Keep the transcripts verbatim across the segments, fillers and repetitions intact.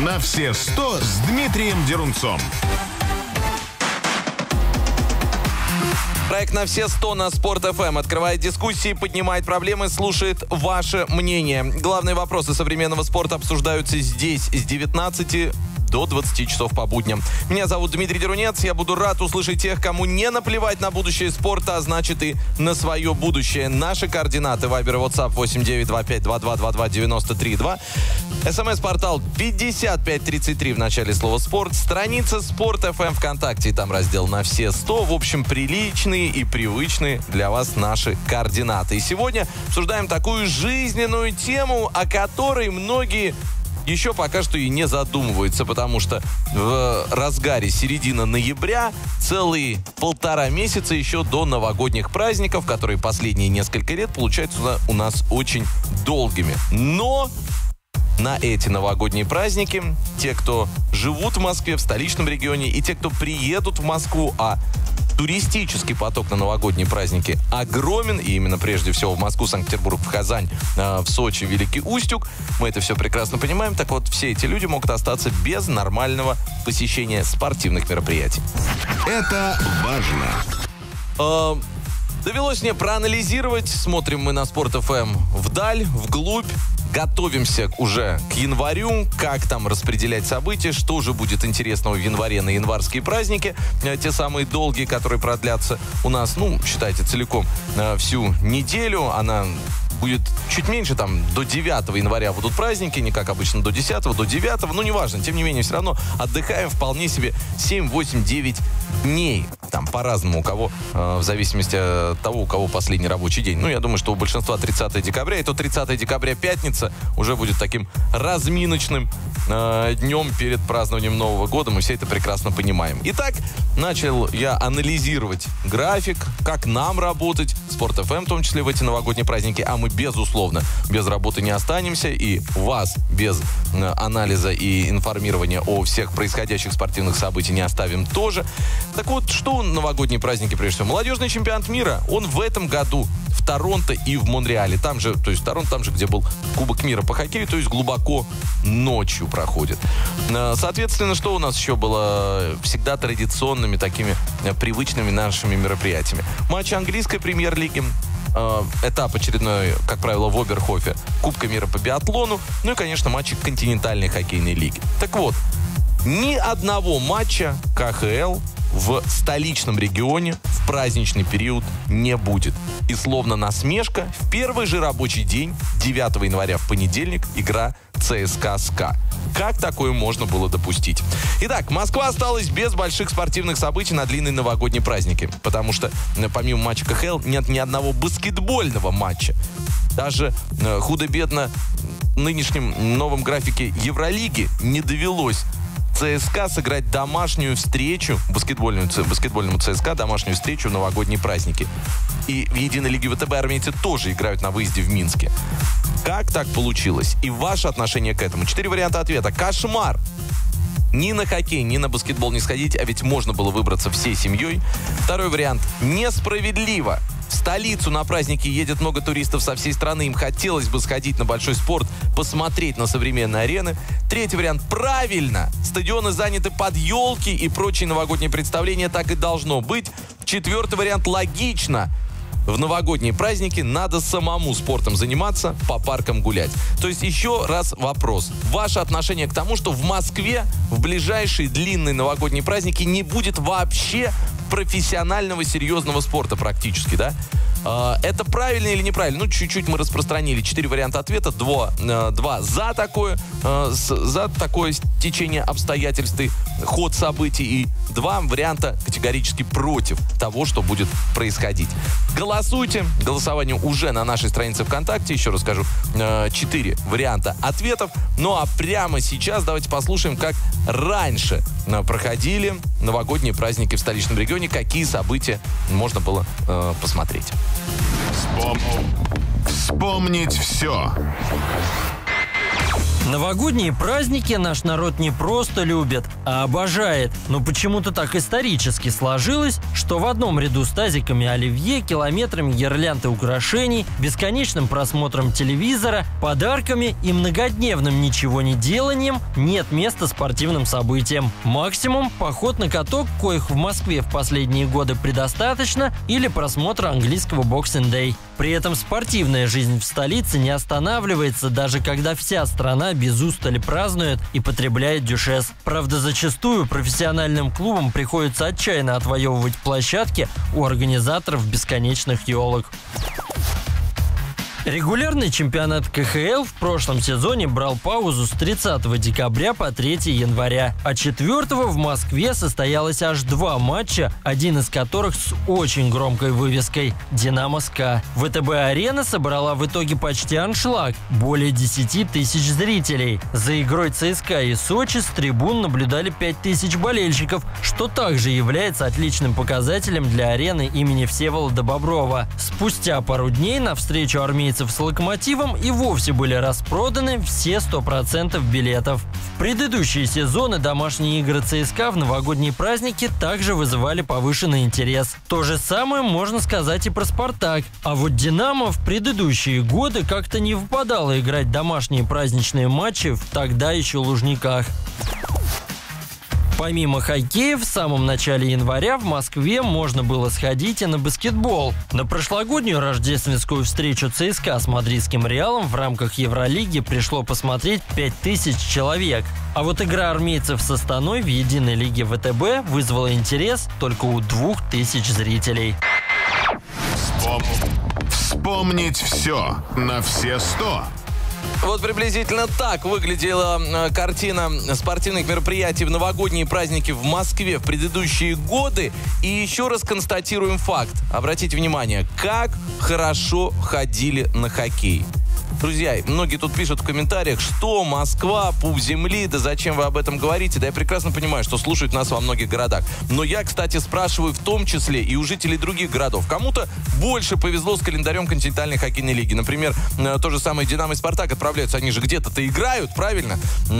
на все сто с Дмитрием Дерунцом. Проект «На все сто» на Спорт эф эм открывает дискуссии, поднимает проблемы, слушает ваше мнение. Главные вопросы современного спорта обсуждаются здесь с девятнадцати до двадцати часов по будням. Меня зовут Дмитрий Дерунец. Я буду рад услышать тех, кому не наплевать на будущее спорта, а значит и на свое будущее. Наши координаты: Вайбер и WhatsApp восемь девять два пять два два два два девяносто три два. СМС-портал пятьдесят пять тридцать три в начале слова «Спорт». Страница Спорт эф эм ВКонтакте. Там раздел «На все сто». В общем, приличные и привычные для вас наши координаты. И сегодня обсуждаем такую жизненную тему, о которой многие еще пока что и не задумываются, потому что в разгаре середина ноября, целые полтора месяца еще до новогодних праздников, которые последние несколько лет получаются у нас очень долгими. Но на эти новогодние праздники те, кто живут в Москве, в столичном регионе, и те, кто приедут в Москву, а туристический поток на новогодние праздники огромен, и именно прежде всего в Москву, Санкт-Петербург, в Казань, в Сочи, Великий Устюг. Мы это все прекрасно понимаем. Так вот, все эти люди могут остаться без нормального посещения спортивных мероприятий. Это важно. Довелось мне проанализировать. Смотрим мы на Спорт эф эм вдаль, вглубь. Готовимся уже к январю, как там распределять события, что же будет интересного в январе на январские праздники. Те самые долгие, которые продлятся у нас, ну, считайте, целиком всю неделю. Она будет чуть меньше, там, до девятого января будут праздники, не как обычно до десятого, до девятого, ну, неважно, тем не менее, все равно отдыхаем вполне себе семь, восемь, девять дней. Там по-разному у кого, э, в зависимости от того, у кого последний рабочий день. Ну, я думаю, что у большинства тридцатого декабря, и то тридцатого декабря пятница уже будет таким разминочным э, днем перед празднованием Нового года. Мы все это прекрасно понимаем. Итак, начал я анализировать график, как нам работать, Спорт эф эм, в том числе в эти новогодние праздники, а мы, безусловно, без работы не останемся, и вас без э, анализа и информирования о всех происходящих спортивных событиях не оставим тоже. Так вот, что новогодние праздники, прежде всего? Молодежный чемпионат мира, он в этом году в Торонто и в Монреале. Там же, то есть Торонто, там же, где был Кубок мира по хоккею, то есть глубоко ночью проходит. Соответственно, что у нас еще было всегда традиционными такими привычными нашими мероприятиями? Матчи английской премьер-лиги, этап очередной, как правило, в Оберхофе, Кубка мира по биатлону, ну и, конечно, матчи континентальной хоккейной лиги. Так вот, ни одного матча ка ха эл в столичном регионе в праздничный период не будет. И словно насмешка, в первый же рабочий день, девятого января, в понедельник, игра ЦСКА-СКА. Как такое можно было допустить? Итак, Москва осталась без больших спортивных событий на длинные новогодние праздники, потому что помимо матча ка ха эл нет ни одного баскетбольного матча. Даже э, худо-бедно в нынешнем новом графике Евролиги не довелось ЦСКА сыграть домашнюю встречу, баскетбольную, баскетбольному ЦСКА, домашнюю встречу в новогодние праздники. И в единой лиге вэ тэ бэ армейцы тоже играют на выезде в Минске. Как так получилось? И ваше отношение к этому? Четыре варианта ответа. Кошмар. Ни на хоккей, ни на баскетбол не сходить, а ведь можно было выбраться всей семьей. Второй вариант. Несправедливо. В столицу на праздники едет много туристов со всей страны. Им хотелось бы сходить на большой спорт, посмотреть на современные арены. Третий вариант. Правильно. Стадионы заняты под елки и прочие новогодние представления. Так и должно быть. Четвертый вариант. Логично. В новогодние праздники надо самому спортом заниматься, по паркам гулять. То есть еще раз вопрос. Ваше отношение к тому, что в Москве в ближайшие длинные новогодние праздники не будет вообще профессионального серьезного спорта практически, да? Это правильно или неправильно? Ну, чуть-чуть мы распространили четыре варианта ответа. Два, два за такое, за такое течение обстоятельств, ход событий, и два варианта категорически против того, что будет происходить. Голосуйте. Голосование уже на нашей странице ВКонтакте. Еще раз скажу, четыре варианта ответов. Ну, а прямо сейчас давайте послушаем, как раньше проходили новогодние праздники в столичном регионе, какие события можно было э, посмотреть. Вспом... Вспомнить все. Новогодние праздники наш народ не просто любит, а обожает. Но почему-то так исторически сложилось, что в одном ряду с тазиками оливье, километрами гирлянд и украшений, бесконечным просмотром телевизора, подарками и многодневным ничего не деланием нет места спортивным событиям. Максимум – поход на каток, коих в Москве в последние годы предостаточно, или просмотр английского Boxing Day. При этом спортивная жизнь в столице не останавливается, даже когда вся страна без устали празднует и потребляет дюшес. Правда, зачастую профессиональным клубам приходится отчаянно отвоевывать площадки у организаторов бесконечных елок. Регулярный чемпионат ка ха эл в прошлом сезоне брал паузу с тридцатого декабря по третьего января, а четвёртого в Москве состоялось аж два матча, один из которых с очень громкой вывеской «Динамо-СКА». вэ тэ бэ-арена собрала в итоге почти аншлаг – более десяти тысяч зрителей. За игрой цэ эс ка а и Сочи с трибун наблюдали пять тысяч болельщиков, что также является отличным показателем для арены имени Всеволода Боброва. Спустя пару дней на встречу армейцев с «Локомотивом» и вовсе были распроданы все сто процентов билетов. В предыдущие сезоны домашние игры цэ эс ка а в новогодние праздники также вызывали повышенный интерес. То же самое можно сказать и про «Спартак». А вот «Динамо» в предыдущие годы как-то не выпадало играть домашние праздничные матчи в тогда еще Лужниках. Помимо хоккея, в самом начале января в Москве можно было сходить и на баскетбол. На прошлогоднюю рождественскую встречу цэ эс ка а с мадридским «Реалом» в рамках Евролиги пришло посмотреть пять тысяч человек. А вот игра армейцев с Астаной в единой лиге вэ тэ бэ вызвала интерес только у двух тысяч зрителей. Вспом... Вспомнить все на все сто. Вот приблизительно так выглядела э, картина спортивных мероприятий в новогодние праздники в Москве в предыдущие годы. И еще раз констатируем факт. Обратите внимание, как хорошо ходили на хоккей. Друзья, многие тут пишут в комментариях, что Москва, пуп земли, да зачем вы об этом говорите? Да я прекрасно понимаю, что слушают нас во многих городах. Но я, кстати, спрашиваю в том числе и у жителей других городов. Кому-то больше повезло с календарем континентальной хоккейной лиги. Например, то же самое «Динамо» и «Спартак» отправляются, они же где-то-то играют, правильно?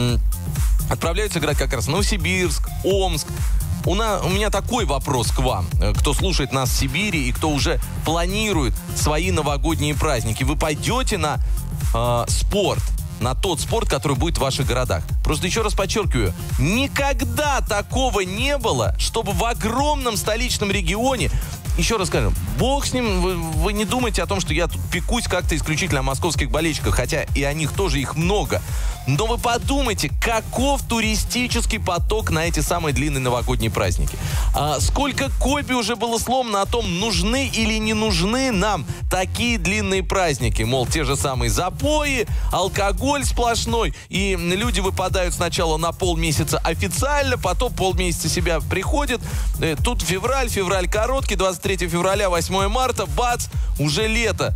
Отправляются играть как раз в Новосибирск, Омск. У, на, у меня такой вопрос к вам, кто слушает нас в Сибири и кто уже планирует свои новогодние праздники. Вы пойдете на э, спорт, на тот спорт, который будет в ваших городах? Просто еще раз подчеркиваю, никогда такого не было, чтобы в огромном столичном регионе, еще раз скажем, бог с ним, вы, вы не думайте о том, что я тут пекусь как-то исключительно о московских болельщиках, хотя и о них тоже их много. Но вы подумайте, каков туристический поток на эти самые длинные новогодние праздники. А сколько копий уже было сломано о том, нужны или не нужны нам такие длинные праздники. Мол, те же самые запои, алкоголь сплошной, и люди выпадают сначала на полмесяца официально, потом полмесяца себя приходят. Тут февраль, февраль короткий, двадцать третьего февраля, восьмого марта, бац, уже лето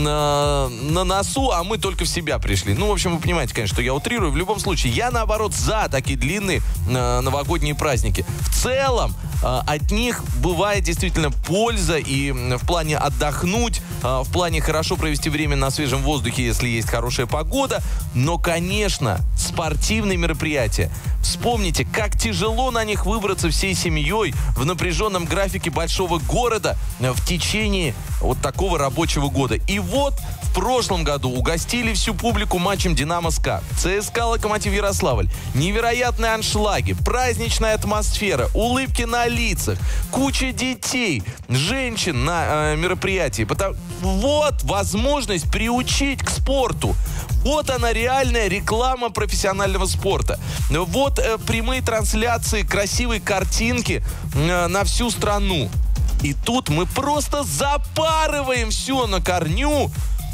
на, на носу, а мы только в себя пришли. Ну, в общем, вы понимаете, конечно, что я утрирую. В любом случае, я, наоборот, за такие длинные э, новогодние праздники. В целом, э, от них бывает действительно польза и в плане отдохнуть, э, в плане хорошо провести время на свежем воздухе, если есть хорошая погода. Но, конечно, спортивные мероприятия. Вспомните, как тяжело на них выбраться всей семьей в напряженном графике большого города в течение вот такого рабочего года. И вот в прошлом году угостили всю публику матчем «Динамо-СКА», цэ эс ка а «Локомотив Ярославль». Невероятные аншлаги, праздничная атмосфера, улыбки на лицах, куча детей, женщин на э, мероприятии. Потому... Вот возможность приучить к спорту. Вот она, реальная реклама профессионального спорта. Вот э, прямые трансляции, красивые картинки э, на всю страну. И тут мы просто запарываем все на корню,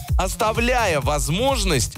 оставляя возможность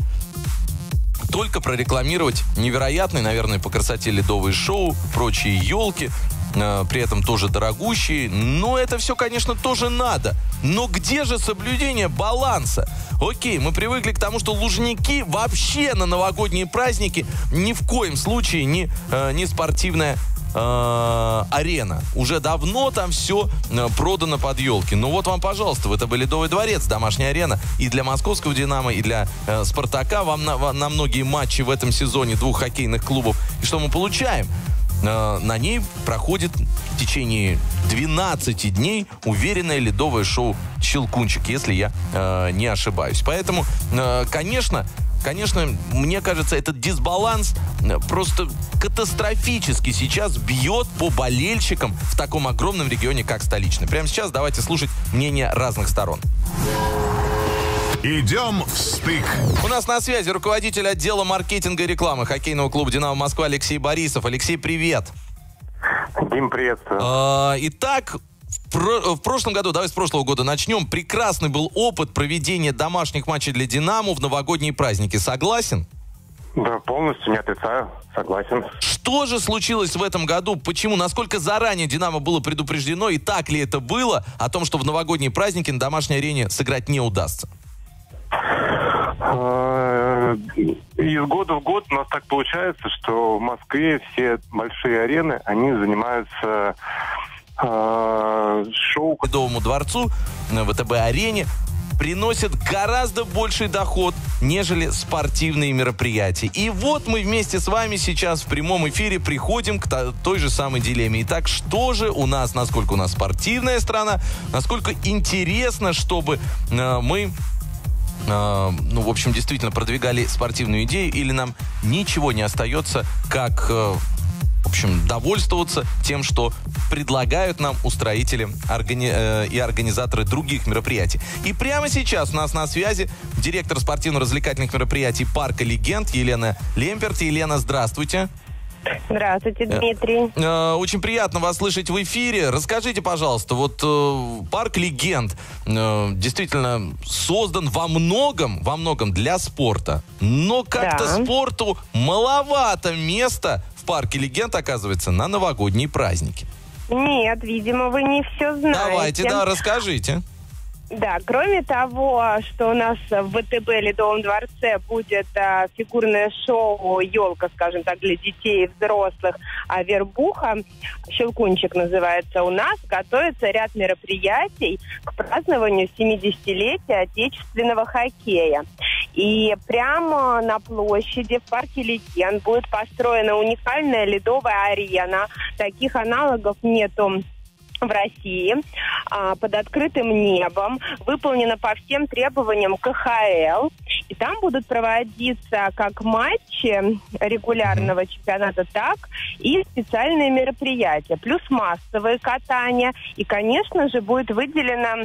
только прорекламировать невероятные, наверное, по красоте ледовые шоу, прочие елки, э, при этом тоже дорогущие. Но это все, конечно, тоже надо. Но где же соблюдение баланса? Окей, мы привыкли к тому, что Лужники вообще на новогодние праздники ни в коем случае не, э, не спортивная э, арена. Уже давно там все э, продано под елки. Ну вот вам, пожалуйста, ВТБ Ледовый дворец, домашняя арена и для московского «Динамо», и для э, «Спартака». Вам на, на многие матчи в этом сезоне двух хоккейных клубов. И что мы получаем? Э, на ней проходит в течение двенадцати дней уверенное ледовое шоу «Щелкунчик», если я э, не ошибаюсь. Поэтому, э, конечно... Конечно, мне кажется, этот дисбаланс просто катастрофически сейчас бьет по болельщикам в таком огромном регионе, как столичный. Прямо сейчас давайте слушать мнения разных сторон. Идем в стык. У нас на связи руководитель отдела маркетинга и рекламы хоккейного клуба «Динамо Москва» Алексей Борисов. Алексей, привет. Дим, приветствую. А, итак, В, про- в прошлом году, давай с прошлого года начнем. Прекрасный был опыт проведения домашних матчей для «Динамо» в новогодние праздники. Согласен? Да, полностью не отрицаю. Согласен. Что же случилось в этом году? Почему? Насколько заранее «Динамо» было предупреждено? И так ли это было о том, что в новогодние праздники на домашней арене сыграть не удастся? Из года в год у нас так получается, что в Москве все большие арены, они занимаются шоу к Ледовому дворцу на ВТБ-арене приносят гораздо больший доход, нежели спортивные мероприятия. И вот мы вместе с вами сейчас в прямом эфире приходим к той же самой дилемме. Итак, что же у нас, насколько у нас спортивная страна, насколько интересно, чтобы э, мы, э, ну, в общем, действительно продвигали спортивную идею, или нам ничего не остается, как... Э, В общем, довольствоваться тем, что предлагают нам устроители органи- э, и организаторы других мероприятий. И прямо сейчас у нас на связи директор спортивно-развлекательных мероприятий «Парка Легенд» Елена Лемперт. Елена, здравствуйте. Здравствуйте, Дмитрий. Э, э, очень приятно вас слышать в эфире. Расскажите, пожалуйста, вот э, «Парк Легенд» э, действительно создан во многом, во многом для спорта. Но как-то Да. спорту маловато места в «Парке Легенд», оказывается, на новогодние праздники. Нет, видимо, вы не все знаете. Давайте, да, расскажите. Да, кроме того, что у нас в ВТБ Ледовом дворце будет а, фигурное шоу «Елка», скажем так, для детей и взрослых, а вербуха, «Щелкунчик» называется, у нас готовится ряд мероприятий к празднованию семидесятилетия отечественного хоккея. И прямо на площади в парке Легенд будет построена уникальная ледовая арена. Таких аналогов нету в России, а, под открытым небом, выполнена по всем требованиям ка ха эл. И там будут проводиться как матчи регулярного чемпионата, так и специальные мероприятия, плюс массовые катания. И, конечно же, будет выделено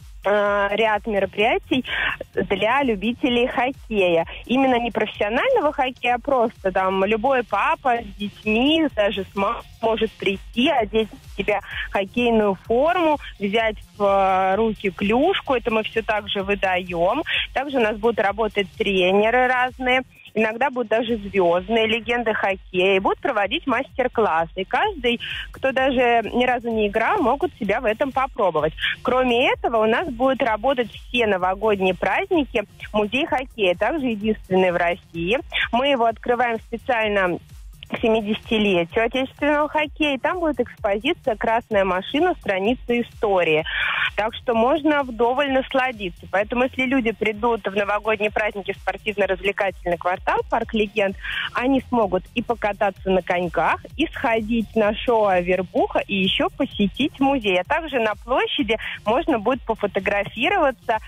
ряд мероприятий для любителей хоккея. Именно не профессионального хоккея, а просто там любой папа с детьми, даже с мамой может прийти, одеть в себя хоккейную форму, взять в руки клюшку. Это мы все так же выдаем. Также у нас будут работать тренеры разные. Иногда будут даже звездные легенды хоккея. Будут проводить мастер-классы. И каждый, кто даже ни разу не играл, могут себя в этом попробовать. Кроме этого, у нас будут работать все новогодние праздники музей хоккея. Также единственный в России. Мы его открываем специально к семидесятилетию отечественного хоккея. И там будет экспозиция «Красная машина. Страницы истории». Так что можно вдоволь насладиться. Поэтому, если люди придут в новогодние праздники в спортивно-развлекательный квартал «Парк Легенд», они смогут и покататься на коньках, и сходить на шоу «Авербуха», и еще посетить музей. А также на площади можно будет пофотографироваться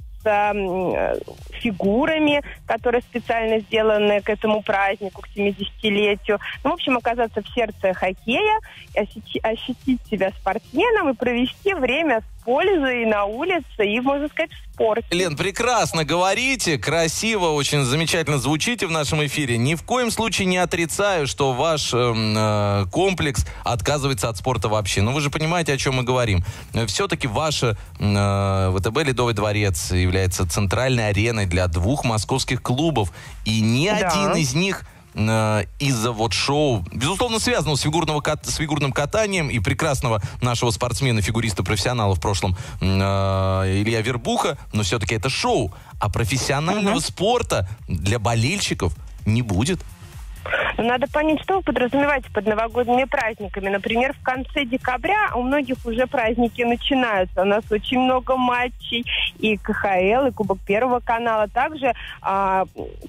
фигурами, которые специально сделаны к этому празднику, к семидесятилетию. Ну, в общем, оказаться в сердце хоккея, ощутить себя спортсменом и провести время с пользой на улице и, можно сказать, в спорте. Лен, прекрасно говорите, красиво, очень замечательно звучите в нашем эфире. Ни в коем случае не отрицаю, что ваш э, комплекс отказывается от спорта вообще. Но вы же понимаете, о чем мы говорим. Все-таки ваше э, ВТБ Ледовый дворец является центральной ареной для двух московских клубов. И ни Да. один из них из-за вот шоу, безусловно, связанного с, фигурного, с фигурным катанием и прекрасного нашего спортсмена, фигуриста-профессионала в прошлом э, Илья Вербуха, но все-таки это шоу, а профессионального Угу. спорта для болельщиков не будет. Но надо понять, что вы подразумеваете под новогодними праздниками. Например, в конце декабря у многих уже праздники начинаются. У нас очень много матчей, и ка ха эл, и Кубок Первого канала. Также а,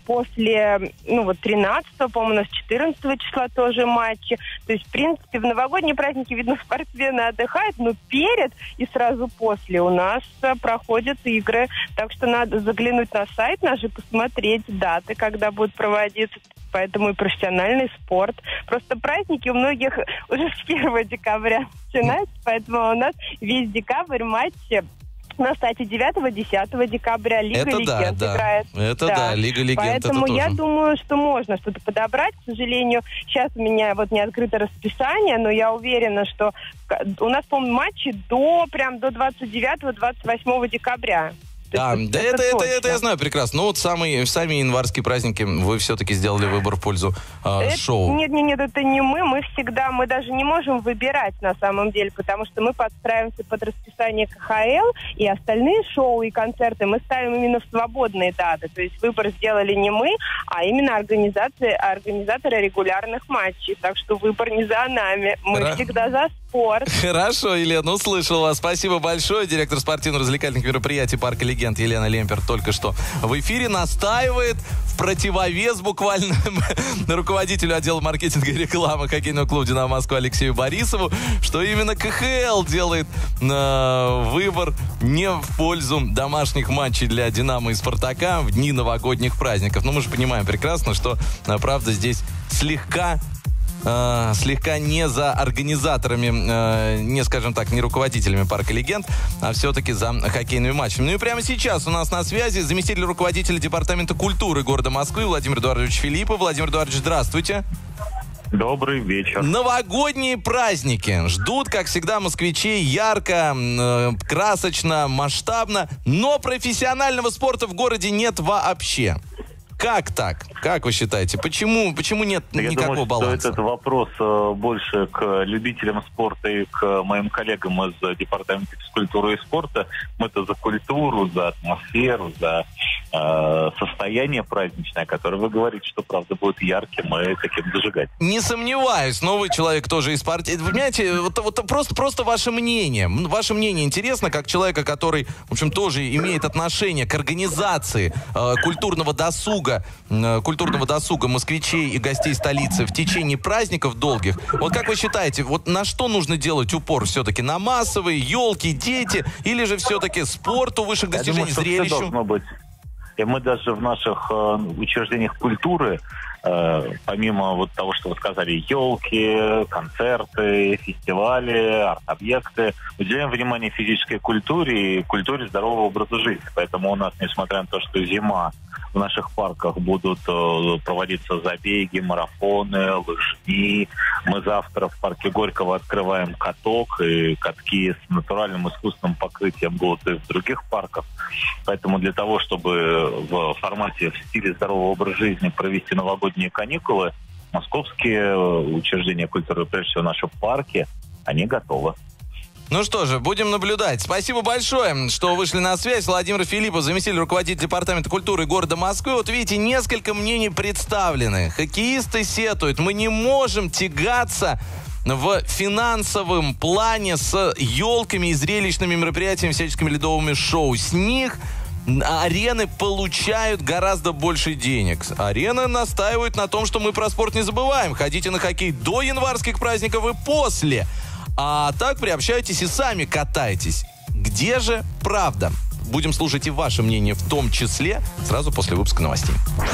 после, ну вот, тринадцатого, по-моему, у нас четырнадцатого числа тоже матчи. То есть, в принципе, в новогодние праздники, видно, спортсмены отдыхают, но перед и сразу после у нас а, проходят игры. Так что надо заглянуть на сайт наш и посмотреть даты, когда будут проводиться. Поэтому и профессиональный спорт. Просто праздники у многих уже с первого декабря начинаются, поэтому у нас весь декабрь матчи. На сайте девятого-десятого декабря Лига это Легенд да, играет. Да. Это да. да, Лига Легенд. Поэтому это я тоже. думаю, что можно что-то подобрать. К сожалению, сейчас у меня вот не открыто расписание, но я уверена, что у нас, по-моему, матчи до прям до двадцать девятого-двадцать восьмого декабря. Да, да это, это, это я знаю прекрасно. Но вот самые, сами январские праздники вы все-таки сделали выбор в пользу э, это, шоу. Нет, нет, нет, это не мы. Мы всегда, мы даже не можем выбирать на самом деле, потому что мы подстраиваемся под расписание ка ха эл, и остальные шоу и концерты мы ставим именно в свободные даты. То есть выбор сделали не мы, а именно организации, организаторы регулярных матчей. Так что выбор не за нами. Мы Ра... всегда за спорт. Хорошо, Елена, услышал вас. Спасибо большое. Директор спортивно-развлекательных мероприятий парка «Легенд» Елена Лемпер только что в эфире настаивает в противовес буквально руководителю отдела маркетинга и рекламы хоккейного клуба «Динамо Москва» Алексею Борисову, что именно ка ха эл делает э, выбор не в пользу домашних матчей для «Динамо» и «Спартака» в дни новогодних праздников. Но мы же понимаем прекрасно, что, правда, здесь слегка Э, слегка не за организаторами, э, не, скажем так, не руководителями парка «Легенд», а все-таки за хоккейными матчами. Ну и прямо сейчас у нас на связи заместитель руководителя департамента культуры города Москвы Владимир Эдуардович Филиппов. Владимир Эдуардович, здравствуйте. Добрый вечер. Новогодние праздники ждут, как всегда, москвичей ярко, э, красочно, масштабно, но профессионального спорта в городе нет вообще. Как так? Как вы считаете? Почему, почему нет Я никакого думаю, баланса? Что этот вопрос э, больше к любителям спорта и к моим коллегам из департамента физкультуры и спорта. Мы-то за культуру, за атмосферу, за э, состояние праздничное, которое вы говорите, что правда будет ярким и таким зажигать. Не сомневаюсь, но вы человек тоже из партии. Вы понимаете, вот, вот просто, просто ваше мнение. Ваше мнение интересно, как человека, который, в общем, тоже имеет отношение к организации э, культурного досуга, культурного досуга москвичей и гостей столицы в течение праздников долгих. Вот как вы считаете, вот на что нужно делать упор все-таки? На массовые, елки, дети? Или же все-таки спорту, высших достижений, зрелищу? Все должно быть. И мы даже в наших э, учреждениях культуры, э, помимо вот того, что вы сказали, елки, концерты, фестивали, арт-объекты, уделяем внимание физической культуре и культуре здорового образа жизни. Поэтому у нас, несмотря на то, что зима, в наших парках будут э, проводиться забеги, марафоны, лыжни. Мы завтра в парке Горького открываем каток, и катки с натуральным искусственным покрытием будут и в других парках. Поэтому для того, чтобы в формате, в стиле здорового образа жизни провести новогодние каникулы, московские учреждения культуры, прежде всего наши парки, они готовы. Ну что же, будем наблюдать. Спасибо большое, что вышли на связь. Владимир Филиппов, заместитель руководителя департамента культуры города Москвы. Вот видите, несколько мнений представлены. Хоккеисты сетуют. Мы не можем тягаться в финансовом плане с елками и зрелищными мероприятиями, всяческими ледовыми шоу. С них арены получают гораздо больше денег. Арена настаивает на том, что мы про спорт не забываем. Ходите на хоккей до январских праздников и после. А так приобщайтесь и сами катайтесь. Где же правда? Будем слушать и ваше мнение в том числе сразу после выпуска новостей.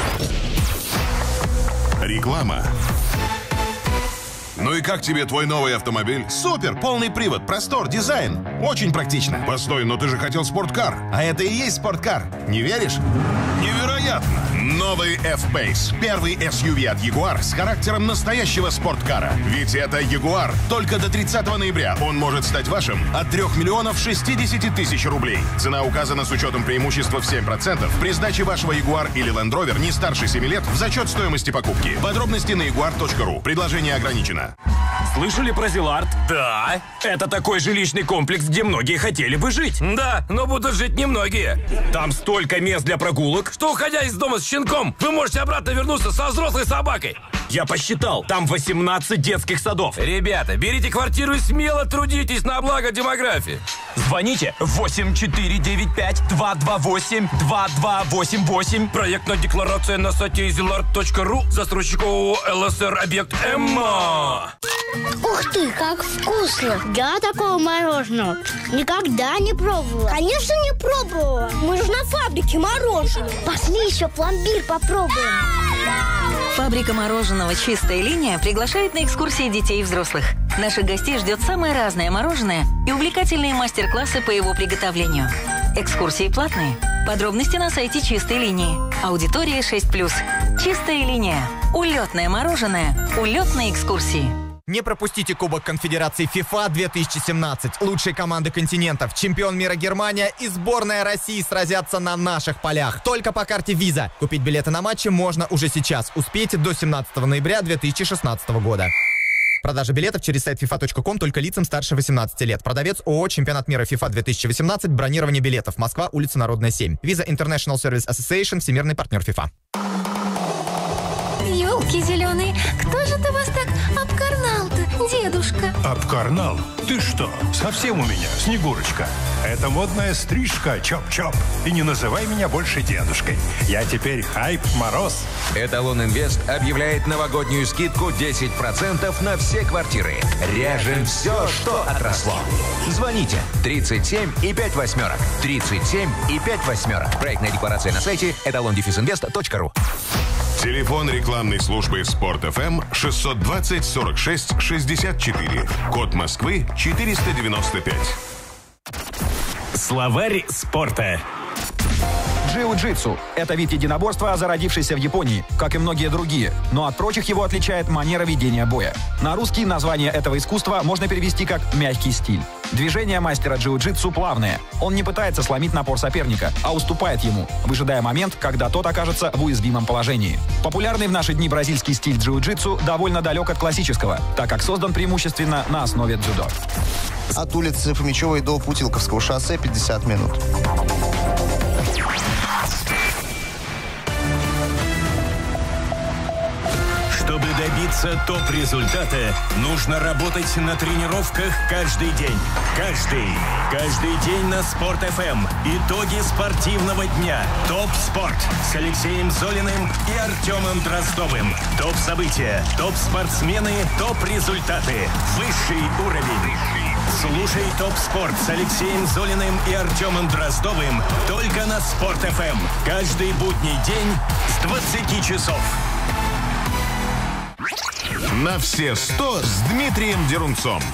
Реклама. Ну и как тебе твой новый автомобиль? Супер! Полный привод, простор, дизайн. Очень практично. Постой, но ты же хотел спорткар. А это и есть спорткар. Не веришь? Невероятно! Новый F-Pace. Первый эс ю ви от Jaguar с характером настоящего спорткара. Ведь это Jaguar. Только до тридцатого ноября он может стать вашим от трех миллионов шестидесяти тысяч рублей. Цена указана с учетом преимущества в семь процентов при сдаче вашего Jaguar или Land Rover не старше семи лет в зачет стоимости покупки. Подробности на jaguar точка ру. Предложение ограничено. Слышали про Зилард? Да. Это такой жилищный комплекс, где многие хотели бы жить. Да, но будут жить немногие. Там столько мест для прогулок, что, уходя из дома с щенком, вы можете обратно вернуться со взрослой собакой. Я посчитал, там восемнадцать детских садов. Ребята, берите квартиру и смело трудитесь на благо демографии. Звоните восемь четыре девять пять два два восемь два два восемь восемь. Проектная декларация на сайте изиларт точка ру. Застройщик ООО ЛСР «Объект Эмма». Ух ты, как вкусно! Я такого мороженого никогда не пробовала. Конечно, не пробовала. Мы же на фабрике мороженого. Пошли еще пломбир попробуем. Фабрика мороженого «Чистая линия» приглашает на экскурсии детей и взрослых. Наших гостей ждет самое разное мороженое и увлекательные мастер-классы по его приготовлению. Экскурсии платные. Подробности на сайте «Чистой линии». Аудитория шесть плюс. «Чистая линия». Улетное мороженое. Улетные экскурсии. Не пропустите Кубок Конфедерации ФИФА две тысячи семнадцать. Лучшие команды континентов, чемпион мира Германия и сборная России сразятся на наших полях. Только по карте Visa. Купить билеты на матчи можно уже сейчас. Успейте до семнадцатого ноября две тысячи шестнадцатого года. Продажа билетов через сайт фифа точка ком только лицам старше восемнадцати лет. Продавец ООО «Чемпионат мира ФИФА две тысячи восемнадцать». Бронирование билетов. Москва, улица Народная, семь. Visa International Service Association, всемирный партнер ФИФА. Ёлки зеленые, кто же ты вас так обкарнал-то, дедушка? Обкарнал? Ты что, совсем у меня, Снегурочка? Это модная стрижка, чоп-чоп. И не называй меня больше дедушкой. Я теперь Хайп Мороз. Эталон Инвест объявляет новогоднюю скидку десять процентов на все квартиры. Ряжем все, что отросло. Звоните тридцать семь и пять восьмерок. тридцать семь и пять восьмерок. Проектная декларация на сайте эталон инвест точка ру. Телефон рекламной службы Спорт эф эм шестьсот двадцать сорок шесть шестьдесят четыре. Код Москвы четыреста девяносто пять. Словарь спорта. Джиу-джитсу – это вид единоборства, зародившийся в Японии, как и многие другие, но от прочих его отличает манера ведения боя. На русский название этого искусства можно перевести как «мягкий стиль». Движения мастера джиу-джитсу плавные. Он не пытается сломить напор соперника, а уступает ему, выжидая момент, когда тот окажется в уязвимом положении. Популярный в наши дни бразильский стиль джиу-джитсу довольно далек от классического, так как создан преимущественно на основе дзюдо. От улицы Фомичевой до Путилковского шоссе пятьдесят минут. Чтобы добиться топ-результата, нужно работать на тренировках каждый день. Каждый. Каждый день на Спорт эф эм. Итоги спортивного дня. Топ-спорт с Алексеем Золиным и Артемом Дроздовым. Топ-события, топ-спортсмены, топ-результаты. Высший уровень. Слушай ТОП-спорт с Алексеем Золиным и Артемом Дроздовым только на Спорт эф эм. Каждый будний день с двадцати часов. На все сто с Дмитрием Дерунцом.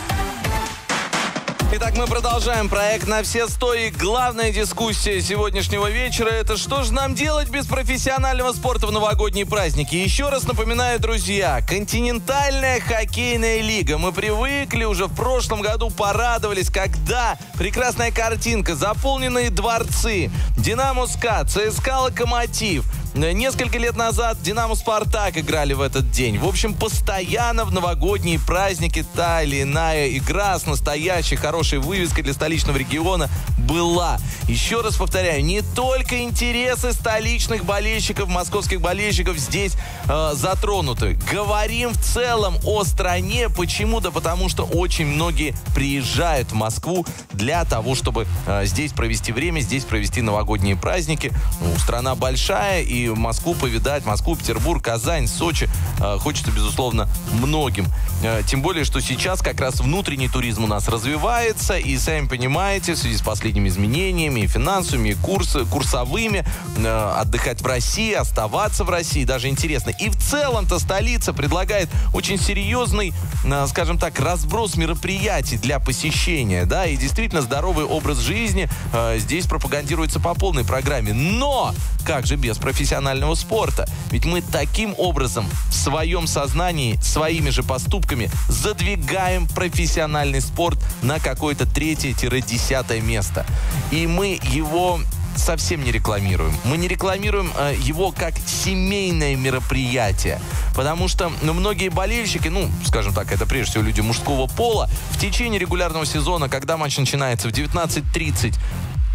Итак, мы продолжаем проект «На все сто», и главная дискуссия сегодняшнего вечера – это что же нам делать без профессионального спорта в новогодние праздники. Еще раз напоминаю, друзья, континентальная хоккейная лига. Мы привыкли, уже в прошлом году порадовались, когда прекрасная картинка, заполненные дворцы, «Динамо-СКА», ЦСКА «Локомотив». Несколько лет назад «Динамо Спартак» играли в этот день. В общем, постоянно в новогодние праздники та или иная игра с настоящей хорошей вывеской для столичного региона была. Еще раз повторяю, не только интересы столичных болельщиков, московских болельщиков здесь э, затронуты. Говорим в целом о стране. Почему? Да потому что очень многие приезжают в Москву для того, чтобы э, здесь провести время, здесь провести новогодние праздники. Ну, страна большая, и Москву повидать, Москву, Петербург, Казань, Сочи э, хочется, безусловно, многим. Э, тем более, что сейчас как раз внутренний туризм у нас развивается, и, сами понимаете, в связи с последними изменениями, и финансовыми, и курсы, курсовыми, э, отдыхать в России, оставаться в России, даже интересно. И в целом-то столица предлагает очень серьезный, э, скажем так, разброс мероприятий для посещения, да, и действительно здоровый образ жизни э, здесь пропагандируется по полной программе. Но как же без профессионального спорта? Ведь мы таким образом в своем сознании, своими же поступками задвигаем профессиональный спорт на какое-то третье-десятое место. И мы его совсем не рекламируем. Мы не рекламируем э, его как семейное мероприятие. Потому что ну, многие болельщики, ну, скажем так, это прежде всего люди мужского пола, в течение регулярного сезона, когда матч начинается в девятнадцать тридцать,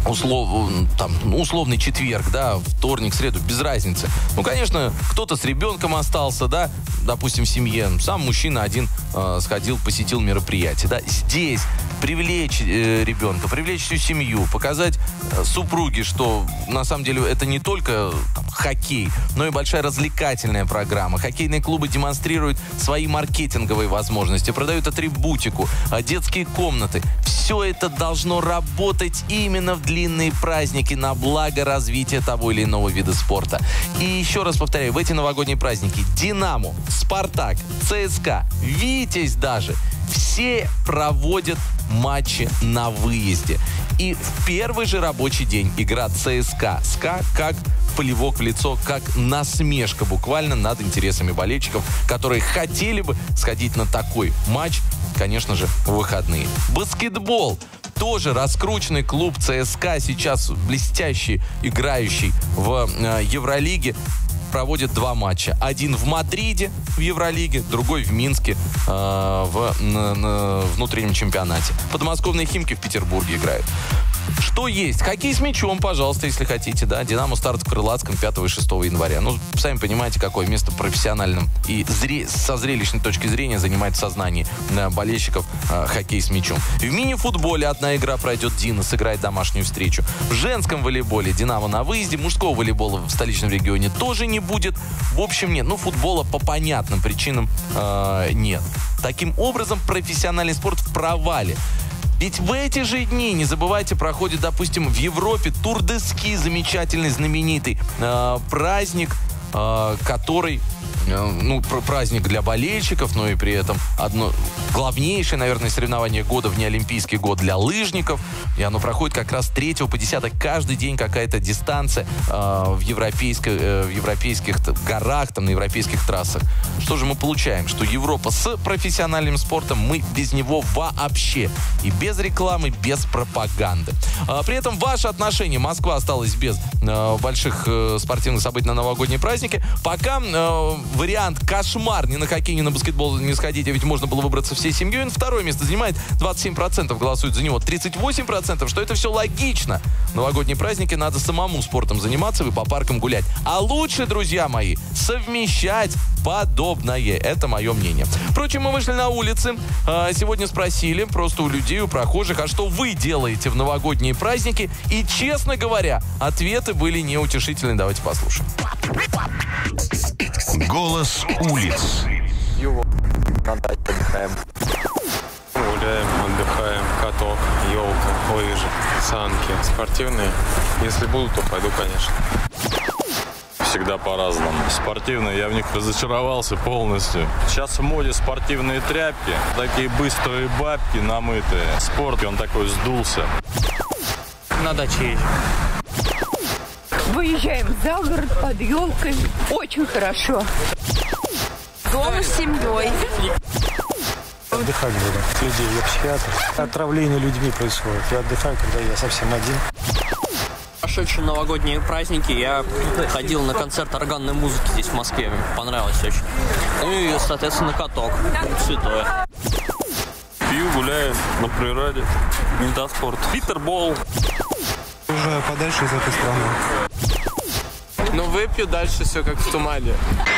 услов, там, условный четверг, да, вторник, среду, без разницы. Ну, конечно, кто-то с ребенком остался, да, допустим, в семье. Сам мужчина один э, сходил, посетил мероприятие, да. Здесь привлечь э, ребенка, привлечь всю семью, показать э, супруге, что на самом деле это не только там, хоккей, но и большая развлекательная программа. Хоккейные клубы демонстрируют свои маркетинговые возможности, продают атрибутику, э, детские комнаты. Все это должно работать именно в длинные праздники на благо развития того или иного вида спорта. И еще раз повторяю, в эти новогодние праздники «Динамо», «Спартак», «ЦСКА», «Витязь» даже все проводят матчи на выезде. И в первый же рабочий день игра ЦСКА. СКА как плевок в лицо, как насмешка буквально над интересами болельщиков, которые хотели бы сходить на такой матч, конечно же, в выходные. Баскетбол. Тоже раскрученный клуб ЦСКА, сейчас блестящий, играющий в э, Евролиге, проводит два матча. Один в Мадриде в Евролиге, другой в Минске э, в на, на внутреннем чемпионате. Подмосковные «Химки» в Петербурге играют. Что есть? Хоккей с мячом, пожалуйста, если хотите, да. «Динамо» старт в Крылатском пятого и шестого января. Ну, сами понимаете, какое место профессиональным и зре... со зрелищной точки зрения занимает в сознании э, болельщиков э, хоккей с мячом. В мини-футболе одна игра пройдет, «Дино» сыграет домашнюю встречу. В женском волейболе «Динамо» на выезде. Мужского волейбола в столичном регионе тоже не будет. В общем, нет. Ну, футбола по понятным причинам э, нет. Таким образом, профессиональный спорт в провале. Ведь в эти же дни, не забывайте, проходит, допустим, в Европе Тур де Ски, замечательный, знаменитый э, праздник, э, который, э, ну, праздник для болельщиков, но и при этом одно главнейшее, наверное, соревнование года, внеолимпийский год для лыжников. И оно проходит как раз с третьего по десятое. Каждый день какая-то дистанция э, в, европейской, э, в европейских горах, там, на европейских трассах. Что же мы получаем? Что Европа с профессиональным спортом, мы без него вообще. И без рекламы, без пропаганды. А, при этом ваше отношение. Москва осталась без э, больших э, спортивных событий на новогодние праздники. Пока э, вариант кошмар, ни на хоккей, ни на баскетбол не сходить, а ведь можно было выбраться всей семьей. Второе место занимает, двадцать семь процентов голосуют за него, тридцать восемь процентов, что это все логично. Новогодние праздники надо самому спортом заниматься и по паркам гулять. А лучше, друзья мои, совмещать подобное. Это мое мнение. Впрочем, мы вышли на улицы. Сегодня спросили просто у людей, у прохожих, а что вы делаете в новогодние праздники? И, честно говоря, ответы были неутешительны. Давайте послушаем. Голос улиц. Отдыхаем. Гуляем, отдыхаем. Каток, елка, лыжи, санки. Спортивные. Если будут, то пойду, конечно. Всегда по-разному. Спортивные, я в них разочаровался полностью. Сейчас в моде спортивные тряпки, такие быстрые бабки, намытые. Спорт, он такой сдулся. На даче езжу. Выезжаем за город под елкой. Очень хорошо. Дома с семьей. Отдыхать буду от людей. Я психиатр. Отравление людьми происходит. Я отдыхаю, когда я совсем один. Прошедшие новогодние праздники я ходил на концерт органной музыки здесь, в Москве. Мне понравилось очень. Ну и, соответственно, каток. Святое. Пью, гуляю на природе. Винтоспорт. Питербол. Уезжаю подальше из этой страны. Ну, выпью, дальше все как в тумане.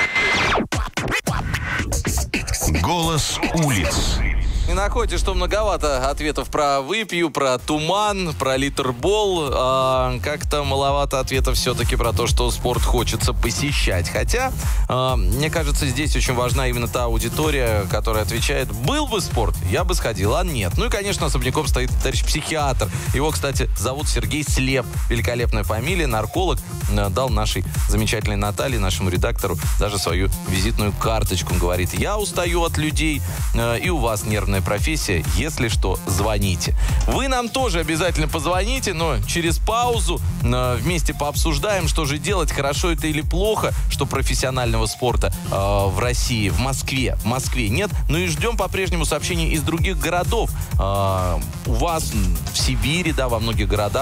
Голос улиц. Не находите, что многовато ответов про выпью, про туман, про литербол. А, как-то маловато ответов все-таки про то, что спорт хочется посещать. Хотя, а, мне кажется, здесь очень важна именно та аудитория, которая отвечает: был бы спорт, я бы сходил, а нет. Ну и, конечно, особняком стоит товарищ психиатр. Его, кстати, зовут Сергей Слеп. Великолепная фамилия, нарколог. Дал нашей замечательной Наталье, нашему редактору, даже свою визитную карточку. Он говорит: я устаю от людей, и у вас нервная профессия, если что, звоните. Вы нам тоже обязательно позвоните, но через паузу э, вместе пообсуждаем, что же делать, хорошо это или плохо, что профессионального спорта э, в России, в Москве, в Москве нет. Ну и ждем по-прежнему сообщений из других городов. Э, у вас в Сибири, да, во многих городах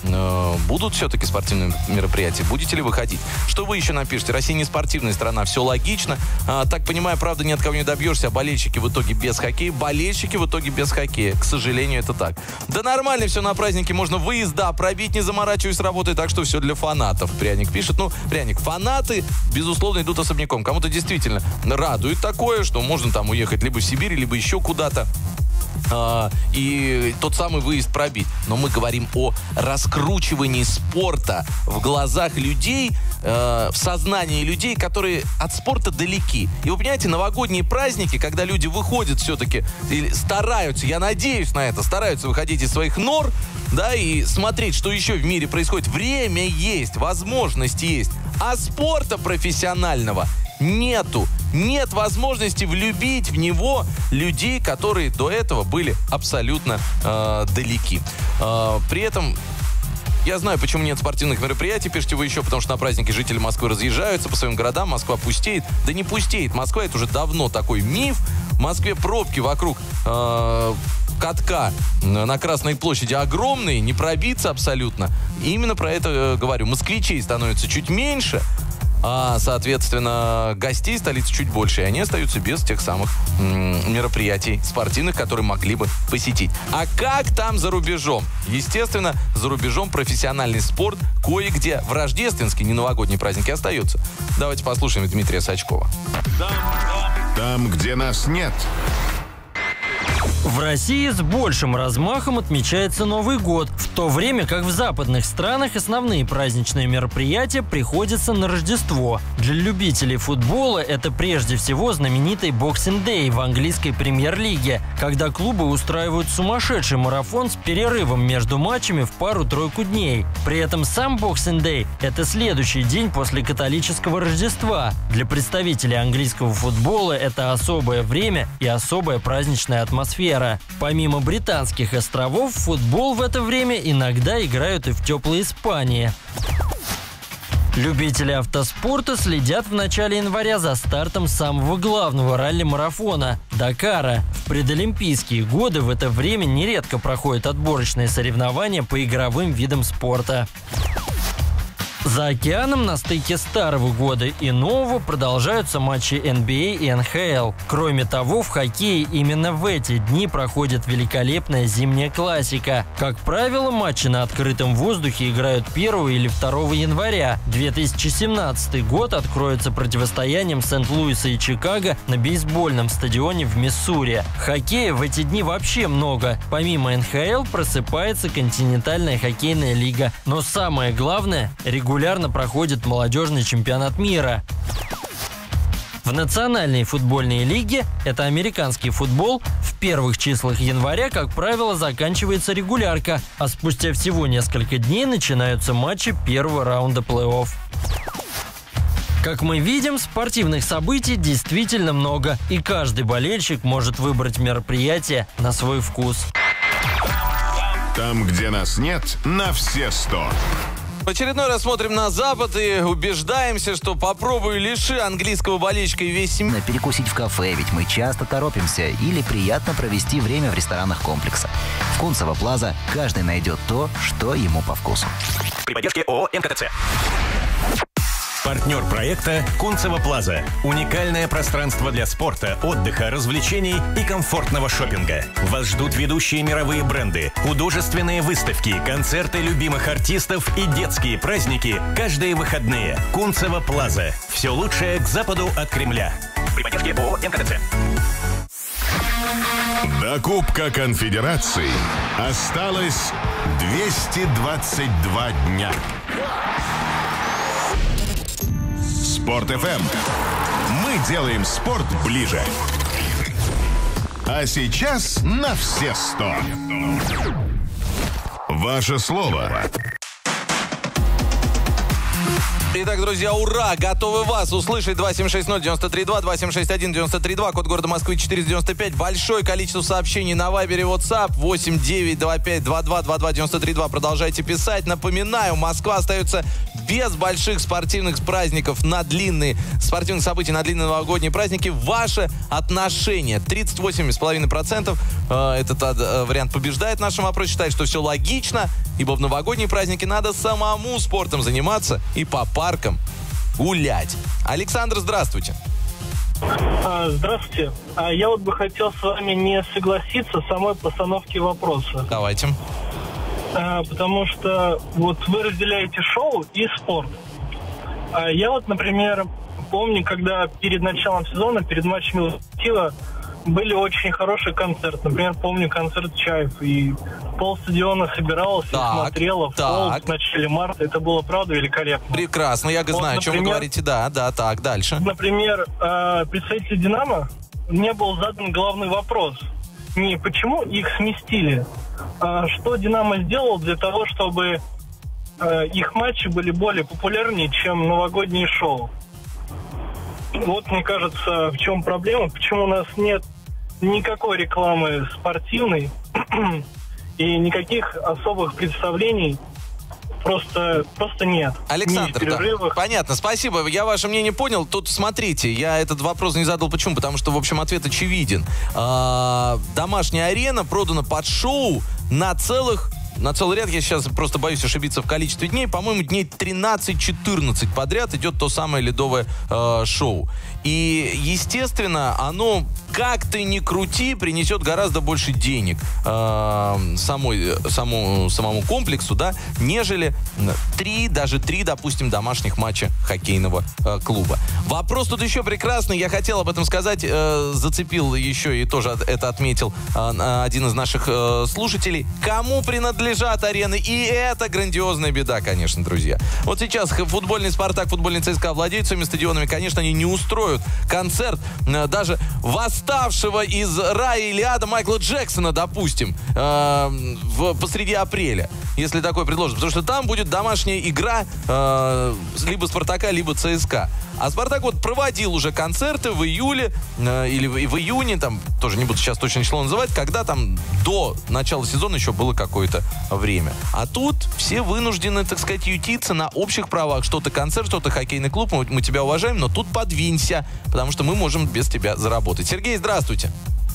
э, будут все-таки спортивные мероприятия? Будете ли вы ходить? Что вы еще напишите? Россия не спортивная страна, все логично. А, так понимаю, правда, ни от кого не добьешься, а болельщики в итоге без хоккея. Болельщики в итоге без хоккея. К сожалению, это так. Да нормально все на празднике, можно выезда пробить, не заморачиваясь с работой, так что все для фанатов. Пряник пишет. Ну, Пряник, фанаты, безусловно, идут особняком. Кому-то действительно радует такое, что можно там уехать либо в Сибирь, либо еще куда-то. Uh, и тот самый выезд пробить. Но мы говорим о раскручивании спорта в глазах людей, uh, в сознании людей, которые от спорта далеки. И вы понимаете, новогодние праздники, когда люди выходят все-таки, или стараются, я надеюсь на это, стараются выходить из своих нор, да, и смотреть, что еще в мире происходит. Время есть, возможность есть. А спорта профессионального нету. Нет возможности влюбить в него людей, которые до этого были абсолютно э, далеки. Э, при этом я знаю, почему нет спортивных мероприятий, пишите вы еще, потому что на праздники жители Москвы разъезжаются по своим городам, Москва пустеет. Да не пустеет, Москва — это уже давно такой миф. В Москве пробки вокруг э, катка на Красной площади огромные, не пробиться абсолютно. И именно про это э, говорю. Москвичей становится чуть меньше, а, соответственно, гостей столицы чуть больше, и они остаются без тех самых м- мероприятий спортивных, которые могли бы посетить. А как там за рубежом? Естественно, за рубежом профессиональный спорт кое-где в рождественские, не новогодние праздники остается. Давайте послушаем Дмитрия Сачкова. Там, где нас нет. В России с большим размахом отмечается Новый год, в то время как в западных странах основные праздничные мероприятия приходятся на Рождество. Для любителей футбола это прежде всего знаменитый Boxing Day в английской премьер-лиге, когда клубы устраивают сумасшедший марафон с перерывом между матчами в пару-тройку дней. При этом сам Boxing Day – это следующий день после католического Рождества. Для представителей английского футбола это особое время и особая праздничная атмосфера. Помимо британских островов, в футбол в это время иногда играют и в теплой Испании. Любители автоспорта следят в начале января за стартом самого главного ралли-марафона – Дакара. В предолимпийские годы в это время нередко проходят отборочные соревнования по игровым видам спорта. За океаном на стыке старого года и нового продолжаются матчи эн би эй и эн ха эл. Кроме того, в хоккее именно в эти дни проходит великолепная зимняя классика. Как правило, матчи на открытом воздухе играют первого или второго января. две тысячи семнадцатый год откроется противостоянием Сент-Луиса и Чикаго на бейсбольном стадионе в Миссури. Хоккея в эти дни вообще много. Помимо эн ха эл просыпается континентальная хоккейная лига. Но самое главное – регулярно Регулярно проходит молодежный чемпионат мира. В национальной футбольной лиге, это американский футбол, в первых числах января, как правило, заканчивается регулярка, а спустя всего несколько дней начинаются матчи первого раунда плей-офф. Как мы видим, спортивных событий действительно много, и каждый болельщик может выбрать мероприятие на свой вкус. Там, где нас нет, на все сто. В очередной раз смотрим на Запад и убеждаемся, что попробуй лиши английского болельщика и весь семьи. Перекусить в кафе, ведь мы часто торопимся, или приятно провести время в ресторанах комплекса. В Кунцево Плаза каждый найдет то, что ему по вкусу. При поддержке ООО эм ка тэ цэ. Партнер проекта «Кунцево Плаза». Уникальное пространство для спорта, отдыха, развлечений и комфортного шопинга. Вас ждут ведущие мировые бренды, художественные выставки, концерты любимых артистов и детские праздники каждые выходные. «Кунцево Плаза». Все лучшее к западу от Кремля. При поддержке ООО эм ка тэ цэ. До Кубка Конфедерации осталось двести двадцать два дня. Спорт эф эм. Мы делаем спорт ближе. А сейчас на все сто. Ваше слово. Итак, друзья, ура! Готовы вас услышать. Два семь шесть ноль девяносто три два, два семь шесть один девяносто три два, код города Москвы четыреста девяносто пять. Большое количество сообщений на Вайбере, WhatsApp восемь девять два пять два два два два девяносто три два. Продолжайте писать. Напоминаю, Москва остается без больших спортивных праздников на длинные, спортивных событий на длинные новогодние праздники. Ваше отношение. тридцать восемь целых пять десятых процента э, этот э, вариант побеждает в нашем опросе. Считает, что все логично, ибо в новогодние праздники надо самому спортом заниматься и по паркам гулять. Александр, здравствуйте. А, здравствуйте. А, я вот бы хотел с вами не согласиться с самой постановке вопроса. Давайте. А, потому что вот вы разделяете шоу и спорт. А, я вот, например, помню, когда перед началом сезона, перед матчем «Локомотива» были очень хорошие концерты. Например, помню концерт «Чаев», и полстадиона собиралось и смотрело в пол в начале марта. Это было, правда, великолепно. Прекрасно, я вот, знаю, например, о чем вы говорите. Да, да, так, дальше. Например, э, представитель «Динамо», мне был задан главный вопрос. Не почему их сместили, а что «Динамо» сделал для того, чтобы э, их матчи были более популярнее, чем новогодние шоу. Вот, мне кажется, в чем проблема, почему у нас нет никакой рекламы спортивной и никаких особых представлений просто, просто нет. Александр, да, понятно, спасибо, я ваше мнение понял. Тут смотрите, я этот вопрос не задал, почему? Потому что, в общем, ответ очевиден. А, домашняя арена продана под шоу на целых... На целый ряд, я сейчас просто боюсь ошибиться в количестве дней. По-моему, дней тринадцать-четырнадцать подряд идет то самое ледовое э, шоу. И, естественно, оно, как ты ни крути, принесет гораздо больше денег э, самой, самому, самому комплексу, да, нежели три, даже три, допустим, домашних матча хоккейного э, клуба. Вопрос тут еще прекрасный. Я хотел об этом сказать, э, зацепил еще и тоже это отметил э, один из наших э, слушателей. Кому принадлежит лежат арены, и это грандиозная беда, конечно, друзья. Вот сейчас футбольный «Спартак», футбольный ЦСКА владеют своими стадионами, конечно, они не устроят концерт даже восставшего из рая или ада Майкла Джексона, допустим, э, в, посреди апреля, если такое предложат, потому что там будет домашняя игра э, либо «Спартака», либо ЦСКА. А «Спартак» вот проводил уже концерты в июле э, или в, в июне, там, тоже не буду сейчас точно число называть, когда там до начала сезона еще было какое-то время. А тут все вынуждены, так сказать, ютиться на общих правах. Что-то концерт, что-то хоккейный клуб, мы, мы тебя уважаем, но тут подвинься, потому что мы можем без тебя заработать. Сергей, здравствуйте.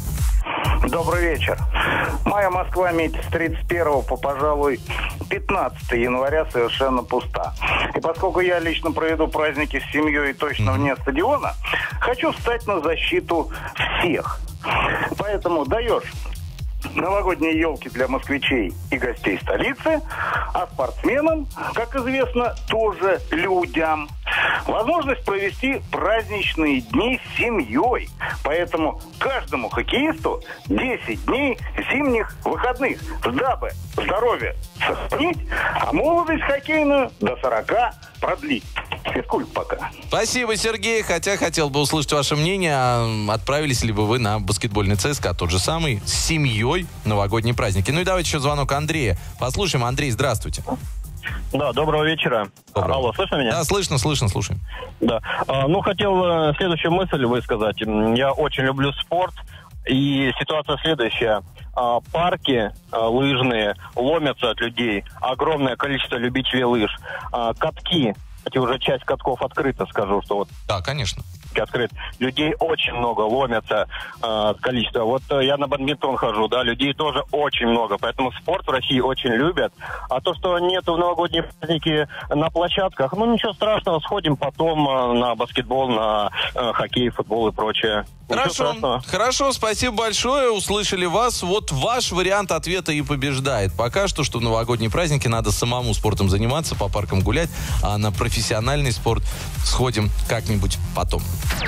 Добрый вечер. Моя Москва месяц тридцать первого по, пожалуй, пятнадцатого января совершенно пуста. И поскольку я лично проведу праздники с семьей точно вне стадиона, хочу встать на защиту всех. Поэтому даешь новогодние елки для москвичей и гостей столицы, а спортсменам, как известно, тоже людям, возможность провести праздничные дни с семьей. Поэтому каждому хоккеисту десять дней зимних выходных, дабы здоровье сохранить, а молодость хоккейную до сорока продлить. Физкульт пока. Спасибо, Сергей. Хотя хотел бы услышать ваше мнение, а отправились ли бы вы на баскетбольный ЦСКА, тот же самый, с семьей новогодние праздники. Ну и давайте еще звонок Андрея. Послушаем. Андрей, здравствуйте. Да, доброго вечера. Доброго. Алло, слышно меня? Да, слышно, слышно, слушаем. Да. А, ну, хотел э, следующую мысль высказать. Я очень люблю спорт, и ситуация следующая. А, парки а, лыжные ломятся от людей. Огромное количество любителей лыж. А, катки. Кстати, уже часть катков открыта, скажу, что вот... Да, конечно. Открыт. Людей очень много, ломятся э, количество. Вот э, я на бадминтон хожу, да, людей тоже очень много, поэтому спорт в России очень любят. А то, что нету в новогодние праздники на площадках, ну ничего страшного, сходим потом э, на баскетбол, на э, хоккей, футбол и прочее. Хорошо, хорошо, спасибо большое, услышали вас. Вот ваш вариант ответа и побеждает. Пока что, что в новогодние праздники надо самому спортом заниматься, по паркам гулять, а на профессиональный спорт сходим как-нибудь потом.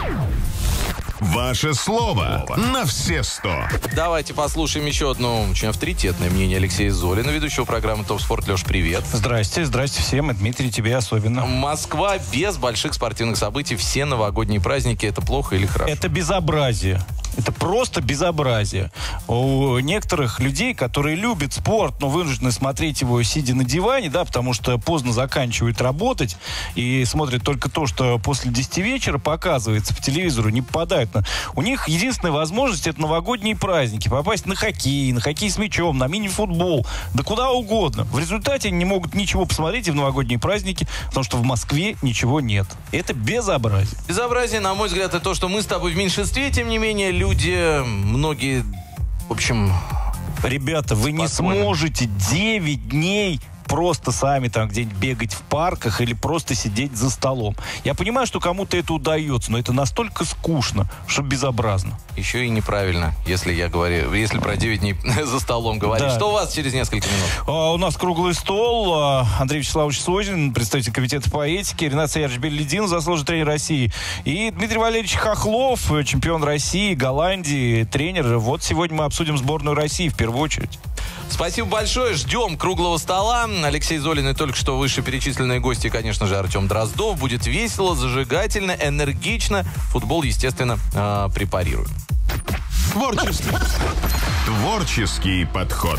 Ваше слово на все сто. Давайте послушаем еще одно очень авторитетное мнение Алексея Золина, ведущего программы «Топ Спорт». Леш, привет. Здрасте, здрасте всем, и Дмитрий, тебе особенно. Москва без больших спортивных событий, все новогодние праздники, это плохо или хорошо? Это безобразие. Это просто безобразие. У некоторых людей, которые любят спорт, но вынуждены смотреть его, сидя на диване, да, потому что поздно заканчивают работать и смотрят только то, что после десяти вечера показывается по телевизору, не попадают на... У них единственная возможность — это новогодние праздники. Попасть на хоккей, на хоккей с мячом, на мини-футбол, да куда угодно. В результате они не могут ничего посмотреть и в новогодние праздники, потому что в Москве ничего нет. Это безобразие. Безобразие, на мой взгляд, это то, что мы с тобой в меньшинстве, тем не менее, люди, многие, в общем... Ребята, вы не сможете девять дней просто сами там где-нибудь бегать в парках или просто сидеть за столом. Я понимаю, что кому-то это удается, но это настолько скучно, что безобразно. Еще и неправильно, если я говорю, если про девять дней за столом говорить. Да. Что у вас через несколько минут? А, у нас круглый стол. А, Андрей Вячеславович Созин, представитель комитета по этике, Ренат Саярович Беллидин, заслуженный тренер России, и Дмитрий Валерьевич Хохлов, чемпион России, Голландии, тренер. Вот сегодня мы обсудим сборную России в первую очередь. Спасибо большое. Ждем круглого стола. Алексей Золин и только что вышеперечисленные гости, конечно же, Артем Дроздов. Будет весело, зажигательно, энергично. Футбол, естественно, э, препарируем. Творческий. Творческий подход.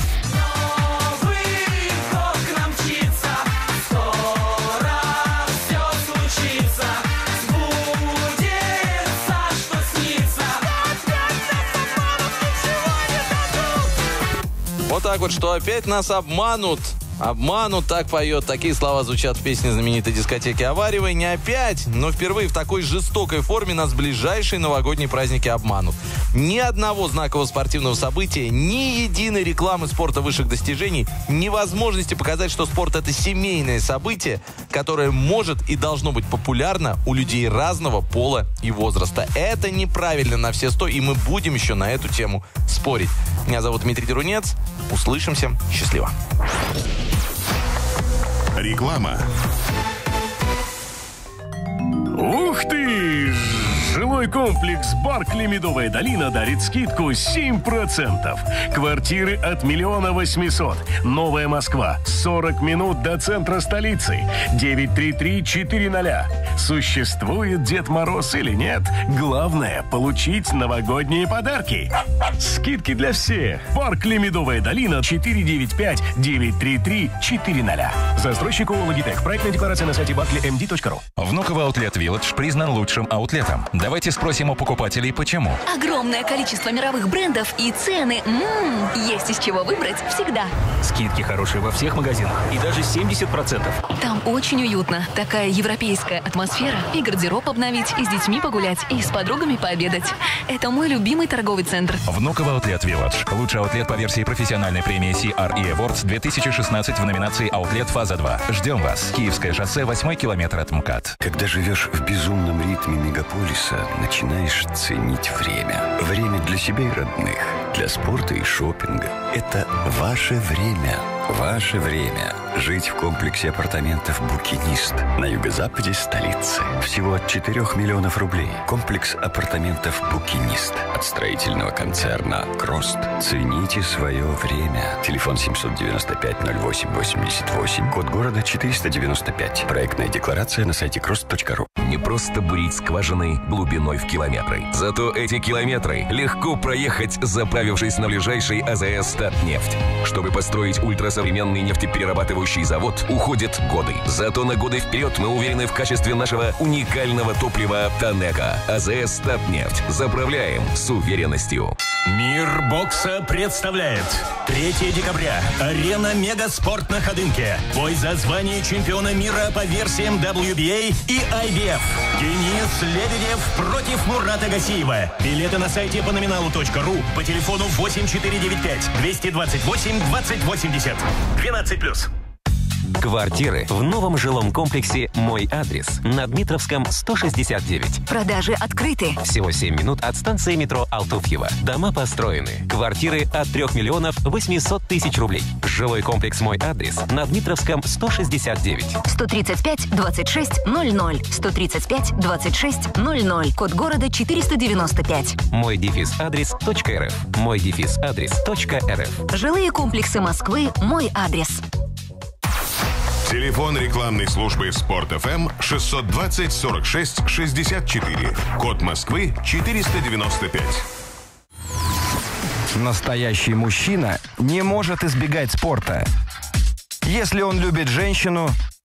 Вот так вот, что опять нас обманут. Обманут, так поет. Такие слова звучат в песне знаменитой дискотеки Аварьевой. Не опять, но впервые в такой жестокой форме нас ближайшие новогодние праздники обманут. Ни одного знакового спортивного события, ни единой рекламы спорта высших достижений, ни возможности показать, что спорт — это семейное событие, которое может и должно быть популярно у людей разного пола и возраста. Это неправильно на все сто, и мы будем еще на эту тему спорить. Меня зовут Дмитрий Дерунец. Услышимся. Счастливо. Реклама. Ух ты! Жилой комплекс «Баркли Медовая долина» дарит скидку семь процентов. Квартиры от миллиона восьмисот. Новая Москва. сорок минут до центра столицы. девять три три четыре ноль. Существует Дед Мороз или нет? Главное – получить новогодние подарки. Скидки для всех. «Баркли Медовая долина» четыре девять пять девять три три четыре ноль. Застройщик ООО «Логитех». Проектная декларация на сайте баркли эм ди точка ру. Внуково Аутлет Вилледж признан лучшим аутлетом. Давайте спросим у покупателей, почему. Огромное количество мировых брендов и цены. М-м, есть из чего выбрать всегда. Скидки хорошие во всех магазинах. И даже семьдесят процентов. Там очень уютно. Такая европейская атмосфера. И гардероб обновить, и с детьми погулять, и с подругами пообедать. Это мой любимый торговый центр. Внуково Аутлет Вилледж. Лучший аутлет по версии профессиональной премии си ар и Awards две тысячи шестнадцать в номинации «Аутлет Фаза два». Ждем вас. Киевское шоссе, восьмой километр от МКАД. Когда живешь в безумном ритме мегаполиса, начинаешь ценить время. Время для себя и родных, для спорта и шопинга. Это ваше время. Ваше время жить в комплексе апартаментов «Букинист» на юго-западе столицы. Всего от четырёх миллионов рублей. Комплекс апартаментов «Букинист» от строительного концерна «Крост». Цените свое время. Телефон семьсот девяносто пять ноль восемь восемьдесят восемь. Код города четыреста девяносто пять. Проектная декларация на сайте крост точка ру. Не просто бурить скважины глубиной в километры. Зато эти километры легко проехать, заправившись на ближайшей а зэ эс «Татнефть». Чтобы построить ультрасовременный нефтеперерабатывающий завод, уходят годы. Зато на годы вперед мы уверены в качестве нашего уникального топлива «Танека». а зэ эс «Татнефть». Заправляем с уверенностью. Мир бокса представляет третьего декабря. Арена Мегаспорт на Ходынке. Бой за звание чемпиона мира по версиям дабл ю би эй и ай би эф. Денис Лебедев против Мурата Гасиева. Билеты на сайте по номиналу точка ру, по телефону восемь четыре девять пять двести двадцать восемь двадцать восемьдесят. двенадцать плюс. Квартиры в новом жилом комплексе «Мой адрес» на Дмитровском сто шестьдесят девять. Продажи открыты. Всего семь минут от станции метро Алтуфьево. Дома построены. Квартиры от трех миллионов восемьсот тысяч рублей. Жилой комплекс «Мой адрес» на Дмитровском сто шестьдесят девять. сто тридцать пять двадцать шесть ноль ноль. сто тридцать пять двадцать шесть ноль ноль. Код города четыреста девяносто пять. Мой дефис адрес точка рф. Мой дефис адрес точка рф. Жилые комплексы Москвы «Мой адрес». Телефон рекламной службы Спорт эф эм шестьсот двадцать сорок шесть шестьдесят четыре. Код Москвы четыреста девяносто пять. Настоящий мужчина не может избегать спорта. Если он любит женщину,